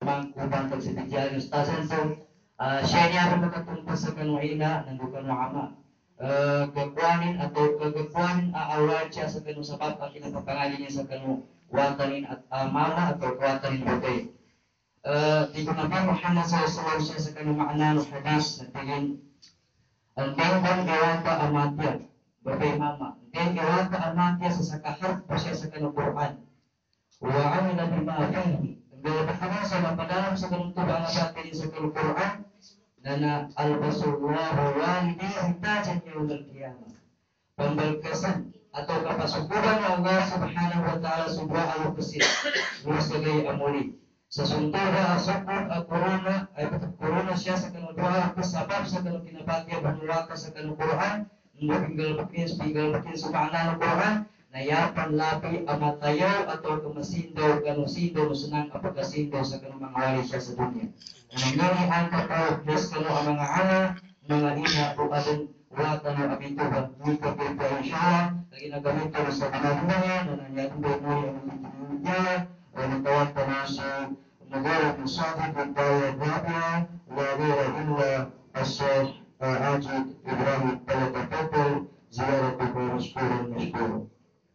Mangkuban pagsibigyan ustazan so siya niya ako makatumpas sa kanuina nandukan mo ama gagwanin atau gagwanin award siya sa kanu sabab ang kinapapangalan niya sa kanu watanin at mama atau watanin butay di ko Nabi Muhammad SAW siya sa kanu makna ng hadis na tingin ang bangban gawata amatya butay mama ang gawata amatya sa sakaharap pa siya sa kanu Quran wa amila bima fihi Bila sa napadalam sa kanuntuban sa atin sa Quran na albasullahu walidi hitajan yawmal qiyamah. Pembalkasan atau kapasukuran ng Allah subhanahu wa ta'ala subha al-qasid sebagai amuli. Sa suntura asukun at corona siya sa kanuntuhan kasabab sa kanuntuhan kinabagya banuwaka sa kanuntuhan tinggal bakin subhanahu wa Quran na yapan labi amatayaw atau kemasindo kanusindo musunang apagasindo sa kanong mga wali siya sa dunya. Nangyari ang katao des kano ang mga anak, mga ina o adong watan o abito ba nito pinto inshallah lagi nagamit ko sa ginagawa niya na nangyari mo ang niya o natawag pa na sa nagawag ng sabi ng daya Rabia wala illa asal Ajid Ibrahim Palapapapol ziyarat ko mashkurun mashkurun.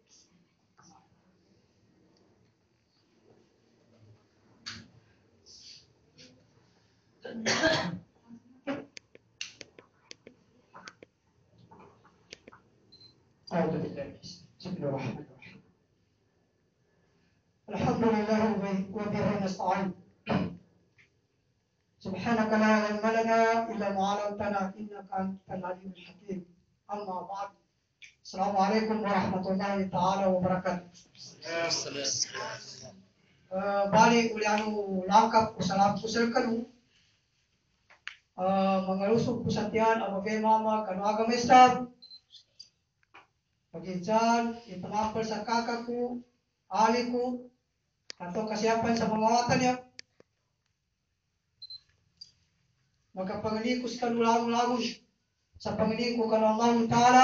أعوذ بالله بسم الله الرحمن الرحيم الحمد لله وبه نستعين سبحانك لا علم لنا إلا ما علمتنا إنك أنت العليم الحكيم أما بعد السلام عليكم ورحمة الله تعالى وبركاته bali ulianu langkap usalam kuselkanu mengelusuk pusatian abagai mama kanu agama Islam Paginsan, ipangapal sa kakakku, aliku, atau kasiapan sa mga watannya. Magkapangani ko sa kanulang-langon sa pangani ko kanu Allah Ta'ala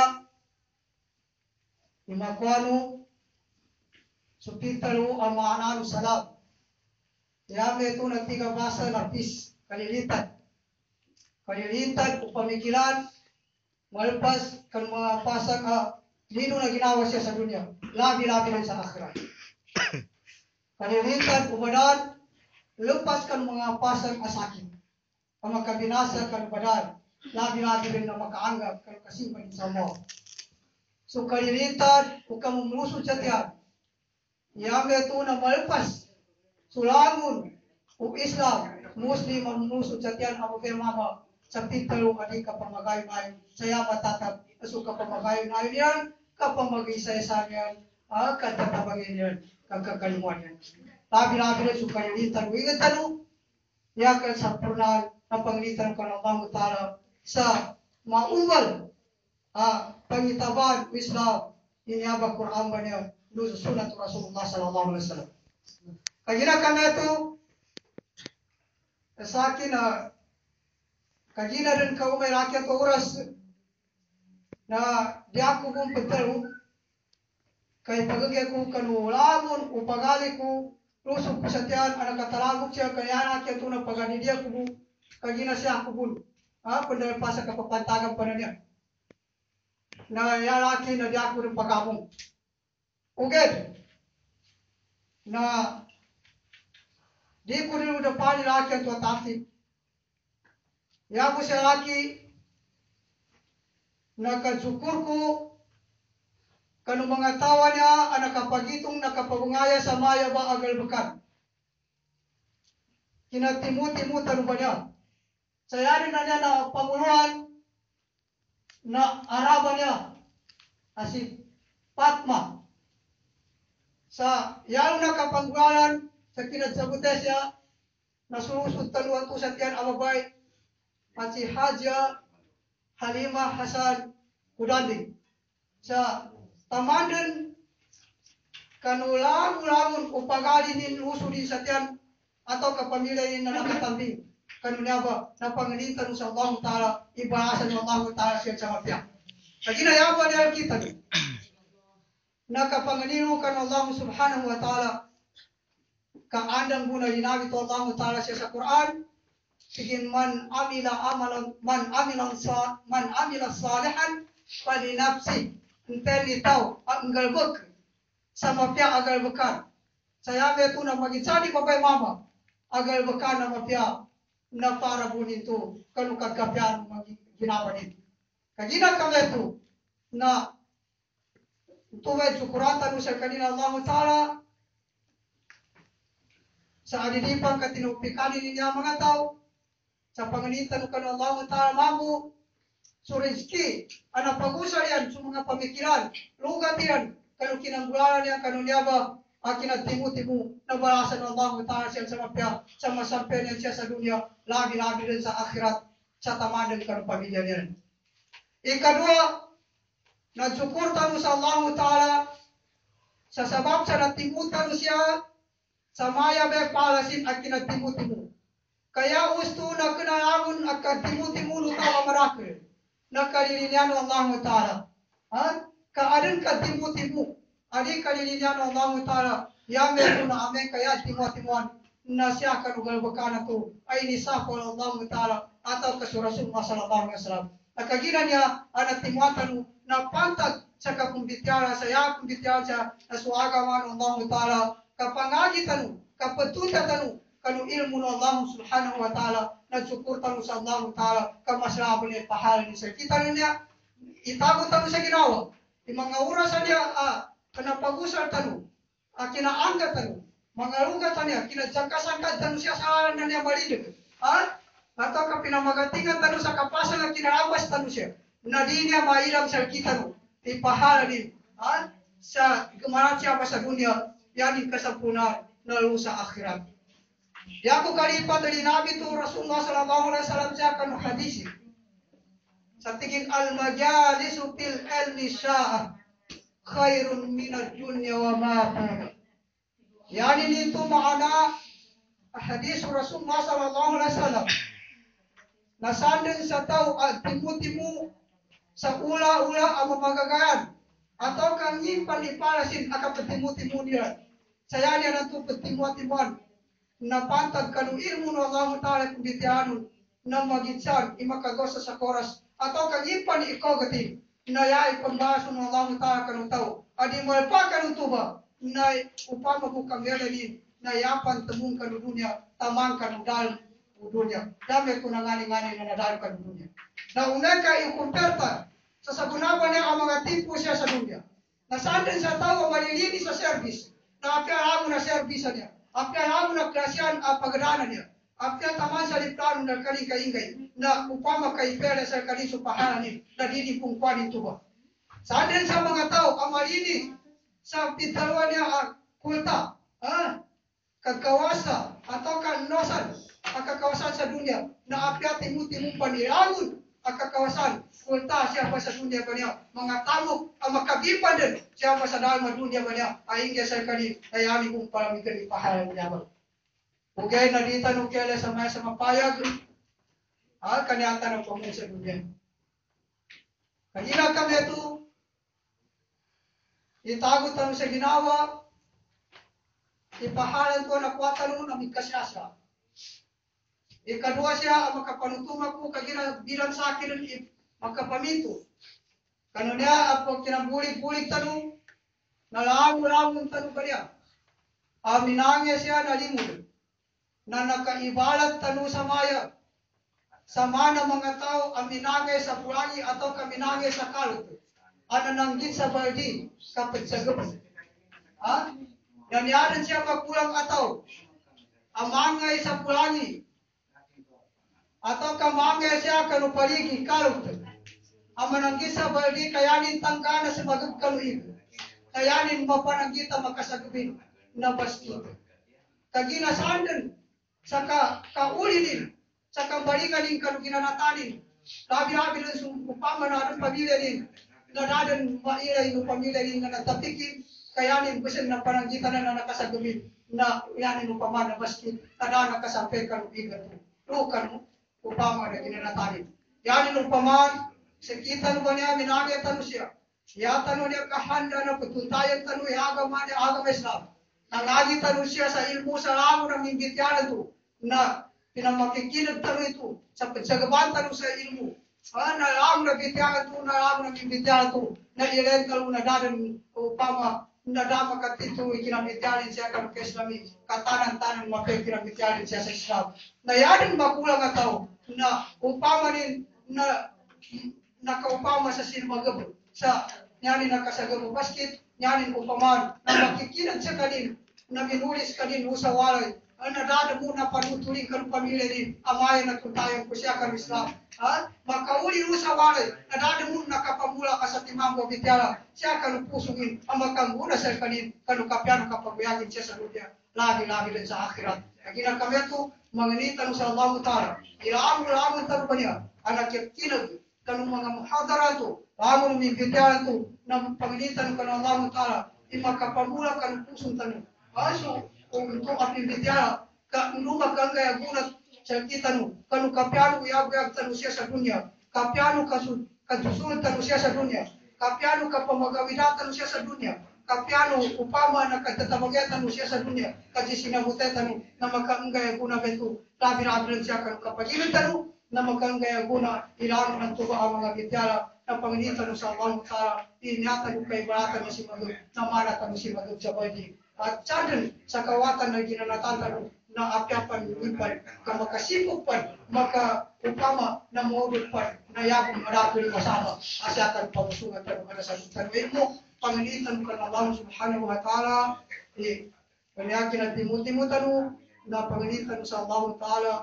imakwanu supitalu ang maananu salam. Yame ito ng tiga basa na pis, kalilitan. Kalilitan o pamikilan, malpas kan mga pasang Lino na ginawa siya sa dunya, labi-labi lang sa akhirat. Kalilitan, ubadan, lupas kan mga pasang asakin. Ang magkabinasa kan ubadan, labi-labi rin na makaanggap kan kasimpan sa mo. So kalilitan, kung kamumulusod sa tiyan, iyame ito na malpas, sulangon, o Islam, Muslim ang mulusod sa tiyan, ang mama, sa pitalo adi kapamagayon ayon, saya matatap, aso kapamagayon ayon yan, kapamag-isa-isa yan, katatapagin yan, kagkakalimuan yan. Labi-labi rin so kalilitan, ingat ano, yakan sa purnal, na panglitan ko ng Allah Ta'ala sa maumal, pangitaban, Islam, iniabag Quran ba niya, doon sa sunat Rasulullah sallallahu alaihi wasallam. Kaginakan na ito, sa akin na, kagina rin ka umay rakyat o oras na di ako kong pagtalo kay pagagay ko kanulamon o pagali ko lusog ko sa tiyan ang nakatalagok siya kaya rakyat o na paganidiya ko kagina siya ako bulo pandala pa sa kapapantagan pa na niya na yaraki na di ako rin pagkamong okay na di ko rin udah pani rakyat o atapit Yabu siya laki nakasyukur ko kanu mga tawa niya ang nakapagitong nakapagungaya sa maya ba agal bekan. Kinatimu-timu tanu ba niya. Sayari na niya na panguluan na araba niya asip Patma. Sa yaw nakapanggalan sa kinatsabutes siya nasulusod taluan to sa tiyan ababay at si Haja Halimah Hasan Kudandi sa tamandan kanulang-ulangon o pagalinin uso din sa tiyan atau kapamilya din na nakatambing kanunya ba na pangalitan sa Allah Ta'ala ibaasan ng Allah Ta'ala siya sa mapya kaginayaba niya kita nakapangalino kan Allah Subhanahu wa Ta'ala kaandang guna dinabi to Allah Ta'ala siya sa Quran, sige man amila salihan falinafsi, entel itaw ang galbuk sa mapya agal bekan. Saya betu na maginsani babay mama agal bekan na mapya na para bunin to kanu kagkapyan ginawa nito. Kagina kami tu na tuwed sukuratan sa kanina Allah Ta'ala sa adidipang katinupikani niya mga tao sa panganitan kan Allah Ta'ala mamu so rizki ana pag-usar yan sa mga pamikiran lugat yan kanu kinanggulan yan kanu niya ba akin at timu-timu na balasan ng Allah Ta'ala siya sa mapya sa masampen yan siya sa dunia lagi-lagi din sa akhirat sa tamadan kanu pamilya niya. Ikadua, nagsukur tayo sa Allah Ta'ala sa sabab sa natimutan siya sa maya be palasin at kinatimu-timu. Kaya gusto na kinalaman at katimu-timu lutaw amarakil na kalilinian ng Allah Ta'ala. Kaarin katimu-timu, adi kalilinian ng Allah Ta'ala, yamin ko na amin kaya timu-timuan na siya kanugal baka ko ay nisapol ng Allah Ta'ala atau kasurasun masalabang masalam. Nakagina niya anak timwatan na pantag sa kakumbityan sa kumbityan sa nasuagaman ng Allah Ta'ala kapangagitan kapatutatan kanu ilmu ng Allah Subhanahu wa Ta'ala nagsuportan sa Allah Ta'ala kamasrabon at pahalan sa kita niya itago tanu sa ginawa mga oras niya kanapag-usar tanu kinaanggat tanu mga lugat niya kinajangkasangkad tanu siya sa niya malilig atau kapinamagatingan tanu sa kapasan na kinarawas tanu siya na di niya mailang sa kita no ipahala din sa kemaran siya sa dunia yanin kasampuna na lusa akhirat. Yaku kalipat dari Nabi tu Rasulullah sallallahu alaihi wasallam siya kanu hadisi sa tingin al-majalisu fil ilmi sya'ah khairun minad dunya wa ma fiha. Yani itu makna hadis Rasulullah sallallahu alaihi wasallam nasandin sa tao at timu-timu sa ula-ula ang mamagagaan atau kang nyimpan ipalasin akap timu-timu niya saya niya nanto petimu-timuan na pantag kanu ilmu ng Allah Ta'ala kumbitianun na magitsan imakagos sa koras atau kang nyimpan ikogati na yai pambaso ng Allah Ta'ala kanu tao adi malpa kanu tuba na upama bukang yalanin na yapan temung kanu dunia tamang kanu dal dunia dami ko ngani-ngani na nadal ka dunia na uneka ikumpirta sa sabunaban niya ang mga tipo siya sa dunia na saan din sa tao malilinis sa service na apyaramo na service niya apyaramo na klasyan ang pagdana niya apya taman sa liplano na kaling kaingay na upama kay pera sa kaling supahanan niya na dini kung kwanin tuba saan din sa mga tao ang malinis sa pitalwa niya ang kulta kagkawasa atau kanosan ang kakawasan sa dunia na apya timu-timu panirangon ang kakawasan kulta siapa sa dunia kanya mga tamok ang makagipan din siapa sa dalam dunia kanya ay hingga sa kani ay ami kung palamigan ipahalan niya ba ugay na dita nung kaya sa mapayag kanyata ng pamilya sa dunia kanina kami ito itago tanong sa ginawa ipahalan ko na kuwatan mo na migkasyasya. Ikadua siya ang makapanutuma ko kagina bilang sa akin makapaminto. Kano niya ang kinambulig-bulig tanong nalaang-laang tanong ba niya? Aminangya siya na limod na nakaibalat tanong sa maya. Sama ng mga tao aminangya sa pulangi atau kaminangya sa kalot. Anananggit sa baldi kapag sa gabi. Nanyaran siya magkulang ataw. Amangay sa pulangi. Atau kamangay siya kanupaligi kalot. Amananggit sa baldi kayanin tangkana sa magagkaluig. Kayanin mapananggita makasagubin na baskito. Kaginasandan sa kaulinin sa kambalikan ng kanuginanatanin. Labi-labi rin sa upama na anong pamilya din. Nanadan mailay ng pamilya din na natapikin. Kayanin bisan ng pananggitan na nakasagumit na yanin upama na baskit na nakasampay kanubigan mo. Lukan mo upama na ginanatanin. Yanin upama sa kita ba niya minagay tanong siya. Siya tanong niya kahanda na patuntayan tanong agama niya agama Islam. Nangagi tanu siya sa ilmu sa lamo ng imbityan ito na pinamakikinag tanu ito sa pagsagaban tanu sa ilmu. Na lamo na bityan ito, na lamo ng imbityan ito, na ilen tanu na dadan upama na dama katito ikinabityanin siya kanu keslami katanan-tanan mapikirabityanin siya sa Islam. Na yanin makulang ataw na upama rin na nakaupama sa sinmagab sa nyanin nakasagabo baskit nyanin upaman na makikinag sa kanin na minulis kanin usawalay na dada mo na panutuling kanu pamilya din amaya na tuntayan ko siya kanu Islam. Makauli usawalay na dada mo nakapamula ka sa timang bityala siya kanu pusungin ang makanguna sa kanin kanu kapyano kapaguyagin siya sa dunia labi-labi din sa akhirat. Kagina kami ito manginitan sa Allah Ta'ala ilaamul tanu banya anak yakinag kanu mga muhadarato lamun bimbityan to na paginitan kanu Allah Ta'ala imakapamula kanu pusong tanu aso untuk bimbityan ka numa kangaya gunat sa kitanu kanu kapyano yag tanu siya sa dunia kapyano kasusunod tanu siya sa dunia kapyano kapamagawida tanu siya sa dunia kapyano upama na katatabagyan tanu siya sa dunia kasi sinabutan tanu na makangaya guna betu labi-labi siya kanu kapagilan tanu na makangaya guna ilang ng tuba ang mga bityala na panginitan sa Allah Ta'ala inyatan yung kaibalatan na si Magod na maratan si Magod sa badi at sadyan sa kawatan na ginanatan na apyapan ipan ka makasipog pan makaupama na maudot pan na yabong marapil masama asyatan pamusungan tanong ka na sa tanwin mo panginitan ka na Allah Subhanahu wa Ta'ala panyakin at timuti-mo tanong na panginitan sa Allah Ta'ala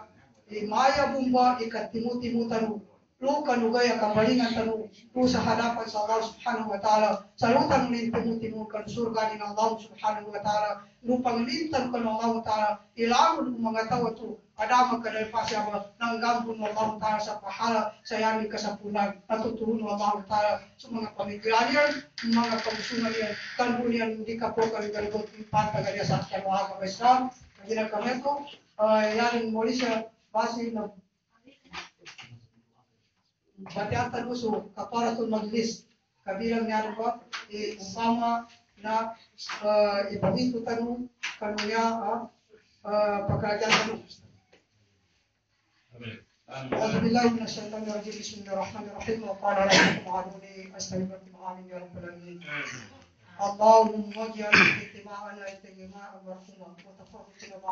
maya bumba ikat timuti-mo tanong lu kanugaya kambalingan tanu lu sa hadapan sa Allah Subhanahu wa Ta'ala salutan nin timu-timu kan surga ni Allah Subhanahu wa Ta'ala lu panglitan kan Allah Ta'ala ilamun mga tao tu adama kadal pasyaba nang gampun Allah Ta'ala sa pahala sayani kasapunan natutuhun Allah Ta'ala sa mga pamikiran mga kamusungan yan kanbunian di kapokan galgot pantag dia sa kanwa ka Islam kagina kami ko yan Malaysia basi na Batiatan uso kaparatul majlis kabilang niya ko umpama na ipamito tanu kanuya pagkajan tanu. Alhamdulillah minasyaitanir rajim bismillahirrahmanirrahim wa qala rabbukum aduni astaghfirukum amin ya rabbal alamin. Allahumma ij'al ijtima'ana ijtima'a marhuma wa tafarruqana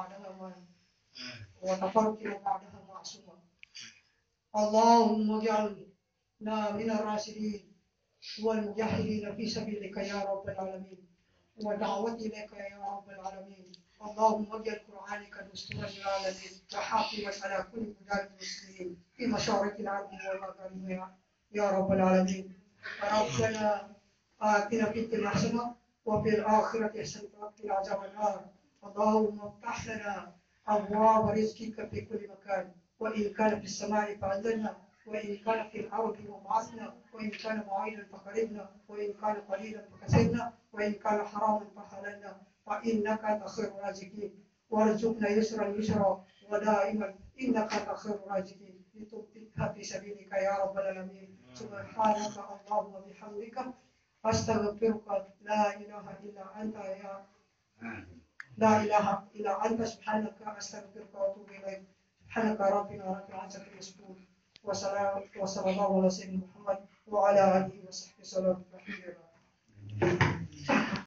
ba'daha ma'suma. اللهم اجعلنا من الراشدين والمجاهدين في سبيلك يا رب العالمين ودعوتي لك يا رب العالمين اللهم اجعل قرآنك دستورا للعالمين وحافظا على كل بلاد المسلمين في مشارق الارض ومغاربها يا رب العالمين ربنا آتنا في الدنيا حسنة وفي الآخرة حسنة وقنا عذاب النار اللهم افتح لنا أبواب رزقك في كل مكان وإن كان في السماء فأذنا وإن كان في الأرض وبعثنا وإن كان بعيدا فقربنا وإن كان قليلا فكسبنا وإن كان حراما فحللنا فإنك أنت خير الرازقين وارزقنا يسرا ودائما إنك أنت خير الرازقين لتبقى في سبيلك يا رب العالمين سبحانك اللهم وبحمدك أستغفرك لا إله إلا أنت لا إله إلا أنت سبحانك أستغفرك وأتوب إليك سبحانك ربنا رب العزة يصفون وصلى الله على سيدنا محمد وعلى آله وصحبه وسلم.